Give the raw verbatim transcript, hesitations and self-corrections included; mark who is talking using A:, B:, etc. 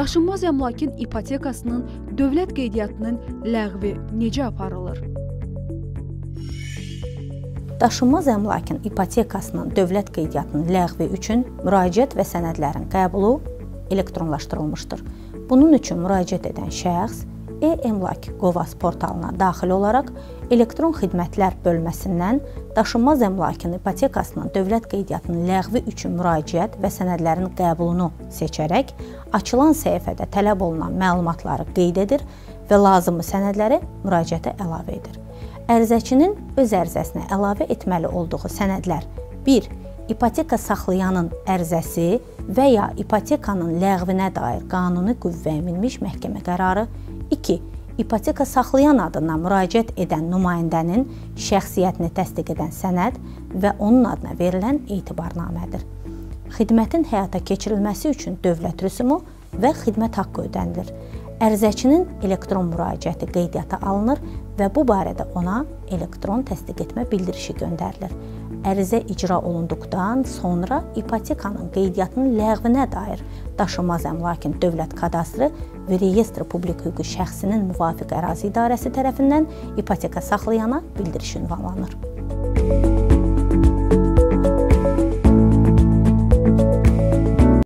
A: Daşınmaz əmlakın ipotekasının dövlət qeydiyyatının ləğvi necə aparılır?
B: Daşınmaz əmlakın ipotekasının dövlət qeydiyyatının ləğvi üçün müraciət və sənədlərin qəbulu elektronlaşdırılmışdır. Bunun üçün müraciət edən şəxs e-Əmlak Qovas portalına daxil olaraq elektron xidmətlər bölməsindən daşınmaz əmlakın ipotekasının dövlət qeydiyyatının ləğvi üçün müraciət və sənədlərin qəbulunu seçərək açılan səhifədə tələb olunan məlumatları qeyd edir və lazımlı sənədləri müraciətə əlavə edir. Ərizəçinin öz ərizəsinə əlavə etməli olduğu sənədlər: bir İpoteka saxlayanın ərizəsi və ya ipotekanın ləğvinə dair qanuni qüvvəyə minmiş məhkəmə qərarı. iki İpoteka saxlayan adına müraciət edən nümayəndənin şəxsiyyətini təsdiq edən sənəd və onun adına verilən etibarnamədir. Xidmətin həyata keçirilməsi üçün dövlət rüsumu və xidmət haqqı ödənilir. Ərizəçinin elektron müraciəti qeydiyyata alınır və bu barədə ona elektron təsdiq etmə bildirişi göndərilir. Ərizə icra olunduqdan sonra ipotekanın qeydiyyatının ləğvinə dair daşınmaz əmlakın dövlət kadastrı və reyestr publik hüquqi şəxsinin müvafiq ərazi idarəsi tərəfindən ipoteka saxlayana bildiriş ünvanlanır.